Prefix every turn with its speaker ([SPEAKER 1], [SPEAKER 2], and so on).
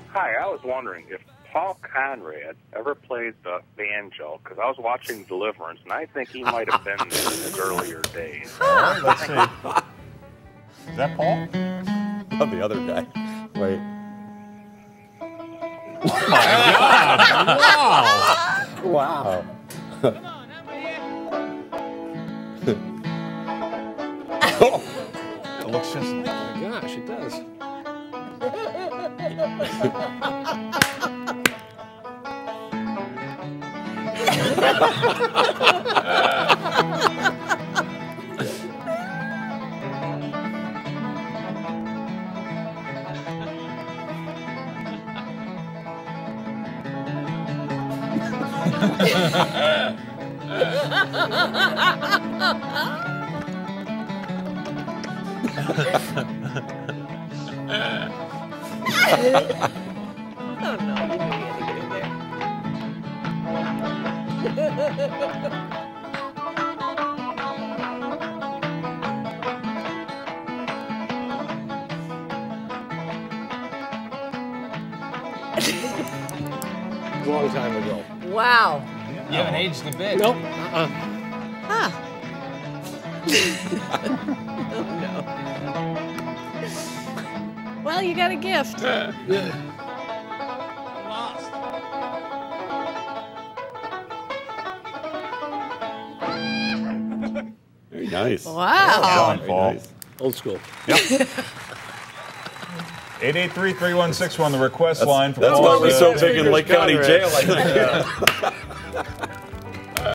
[SPEAKER 1] Hi, I was wondering if Paul Konrad ever played the banjo, because I was watching Deliverance, and I think he might have been there in his earlier days.
[SPEAKER 2] All right, let's see. Is that Paul?
[SPEAKER 3] Oh, the other guy. Wait.
[SPEAKER 2] Oh my God!
[SPEAKER 3] Wow. Wow.
[SPEAKER 2] It looks just.
[SPEAKER 4] Oh my gosh, it does.
[SPEAKER 5] Oh no, you knew you had to get in there.
[SPEAKER 4] A long time ago.
[SPEAKER 5] Wow.
[SPEAKER 6] You haven't aged a bit.
[SPEAKER 4] Nope.
[SPEAKER 5] Huh. Oh no. Well, you got a gift.
[SPEAKER 6] Lost.
[SPEAKER 3] Very nice.
[SPEAKER 5] Wow.
[SPEAKER 3] Very
[SPEAKER 2] Paul.
[SPEAKER 3] nice.
[SPEAKER 4] Old school.
[SPEAKER 2] Yep. 883-3161, the request line for
[SPEAKER 3] That's
[SPEAKER 2] Paul.
[SPEAKER 3] why we're so
[SPEAKER 4] Paul.
[SPEAKER 3] big in Lake County
[SPEAKER 4] Conrad.
[SPEAKER 3] Jail, I think.